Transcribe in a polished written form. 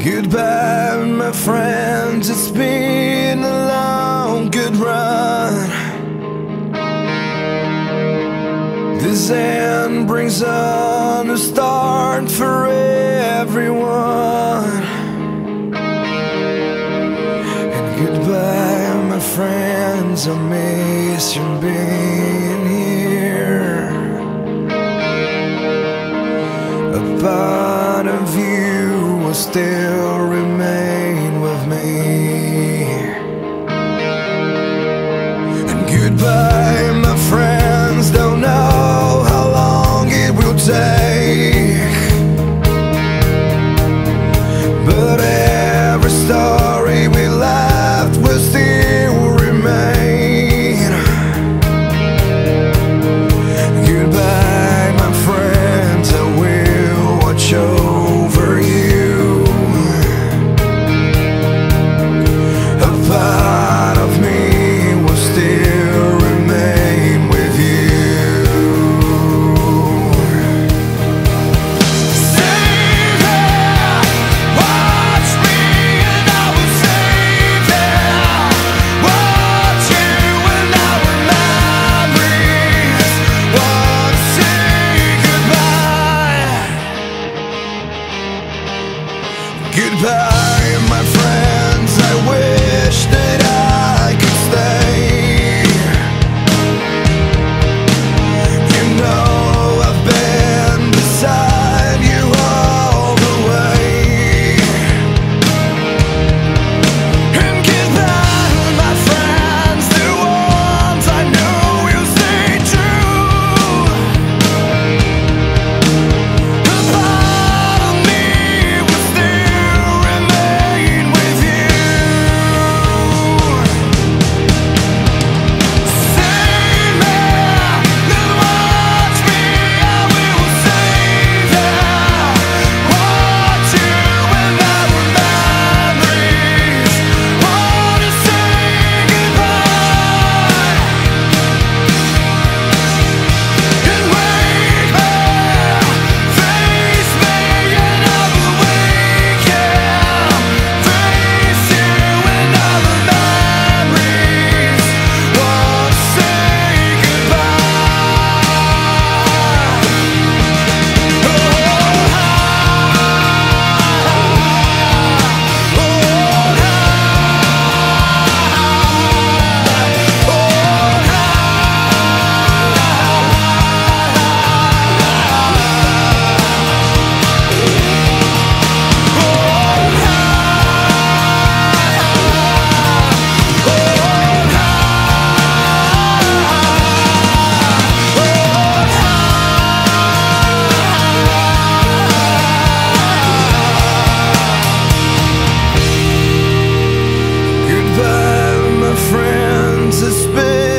Goodbye, my friends, it's been a long, good run. This end brings on a start for everyone. And goodbye, my friends, I miss you being here. A part of you will still remain with me. And goodbye, my friends, don't know how long it will take, but every story we left will still remain. Goodbye, my friends, I will watch over you. A part of me will still remain with you. Save it, watch me and I will save it. Watch you and our memories. Won't say goodbye. Goodbye, my friends, I wish that I could stay. You know I've been beside you all the way. And goodbye, my friends, the ones I know will stay true. A part of me will still remain with you. Save me, then watch me, I will save it. Watch you and our memories. Wanna say goodbye. And wake me, face me, and I will wake you. Face you and our memories. Wanna say goodbye, my friends, it's been